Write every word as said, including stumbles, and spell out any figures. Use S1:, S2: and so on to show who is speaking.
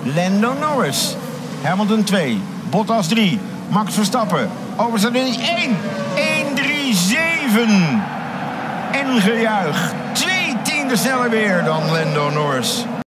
S1: Lando Norris. Hamilton twee. Bottas drie. Max Verstappen. Overstaat in één. één drie zeven. En gejuich. Twee tienden sneller weer dan Lando Norris.